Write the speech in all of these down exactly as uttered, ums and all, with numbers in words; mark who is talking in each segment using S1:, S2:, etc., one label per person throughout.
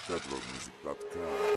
S1: federal music dot com.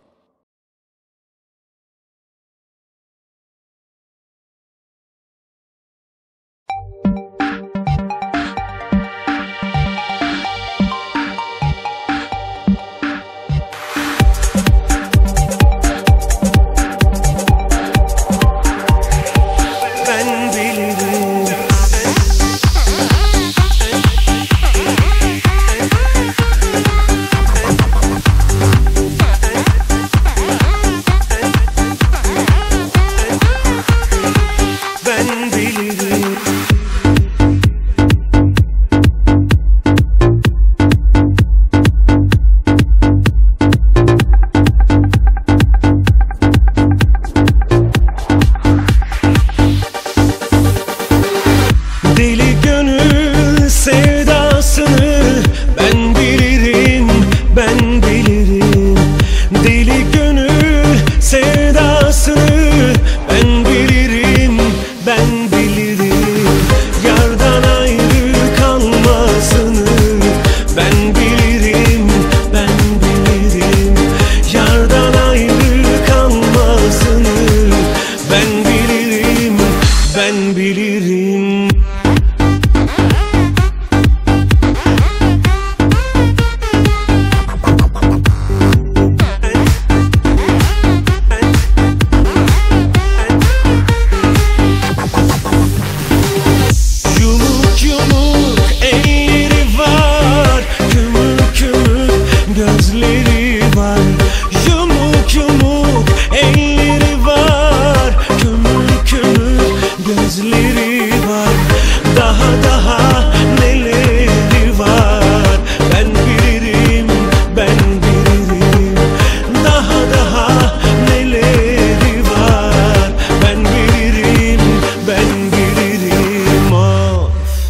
S2: Deli gönül sevdasını ben bilirim, ben bilirim. Deli gönül sevdasını ben bilirim, ben bilirim. Yardan ayrı kalmasını ben bilirim, ben bilirim. Yardan ayrı kalmasını ben bilirim, ben bilirim. Gözleri var, yumuk yumuk elleri var, kümük kümük gözleri var. Daha daha neleri var ben bilirim, ben bilirim. Daha daha neleri var ben bilirim, ben bilirim. Of.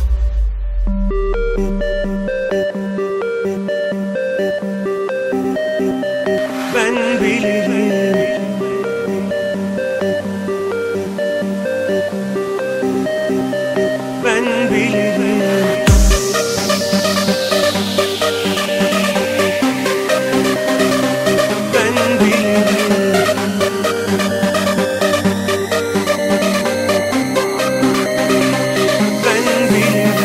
S2: Ben bilirim. Ben bilirim. Ben bilirim. Ben bilirim.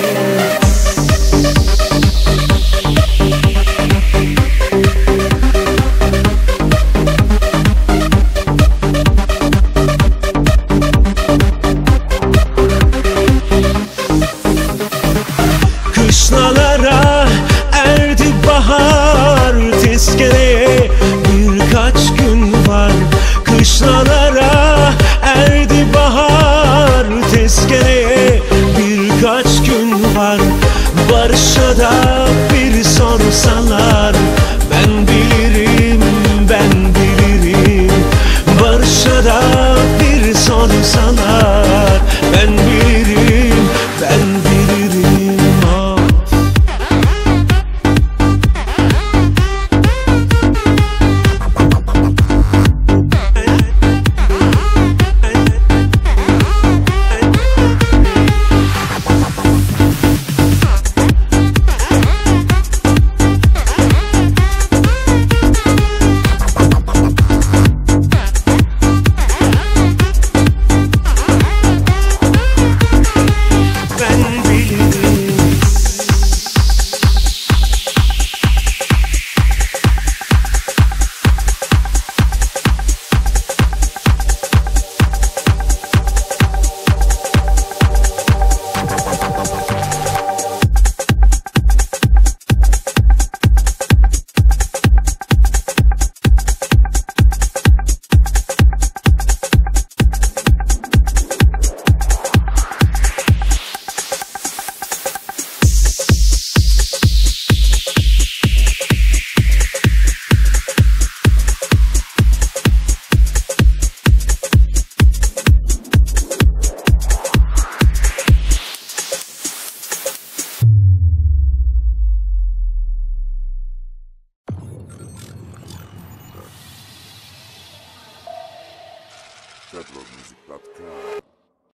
S2: Kışlalara erdi bahar, tezkereye birkaç gün var. Kışlalara erdi bahar, tezkereye birkaç gün var. Barış'a da bir sorsalar ben bilirim, ben bilirim. Barış'a da bir sorsalar